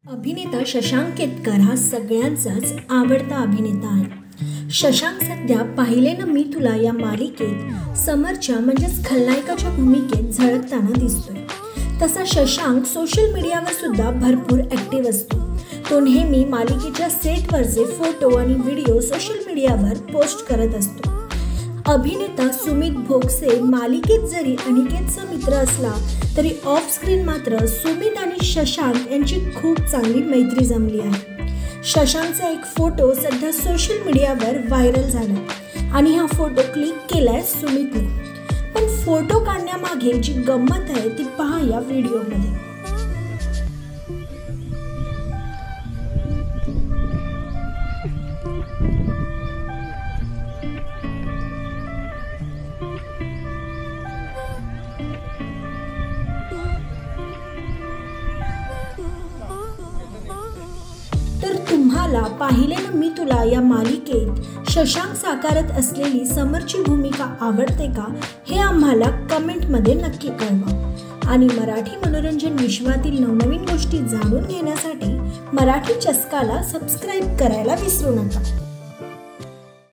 अभिनेता शशांक केतकर हा सगळ्यांचाच आवडता अभिनेता आहे। शशांक सध्या पाहिले ना मी तुला या मालिकेत समरच्या म्हणजेच खलनायकाच्या भूमिकेत झळकताना दिसतोय। तसा शशांक सोशल मीडियावर सुद्धा भरपूर ॲक्टिव्ह असतो। तो नेहमी मालिकेच्या सेटवरचे फोटो आणि व्हिडिओ सोशल मीडियावर पोस्ट करत असतो। अभिनेता सुमित भोगसे मालिकेत जरी अनिकेतचा मित्र असला तरी ऑफ स्क्रीन मात्र सुमित आणि शशांक यांची खूप चांगली मैत्री जमली आहे। शशांकचा एक फोटो सध्या सोशल मीडियावर व्हायरल झाला आणि हा फोटो क्लिक केलाय सुमितने। पण फोटो काढण्यामागे जी गंमत आहे ती पहा या व्हिडिओमध्ये। तर तुम्हाला पाहिले ना मी तुला या मालिकेत शशांक साकारत असलेली समरची भूमिका आवडते का हे आम्हाला कमेंटमध्ये नक्की कळवा। आणि मराठी मनोरंजन विश्वातील नवनवीन गोष्टी जाणून घेण्यासाठी मराठी चस्काला सबस्क्राईब करायला विसरू नका।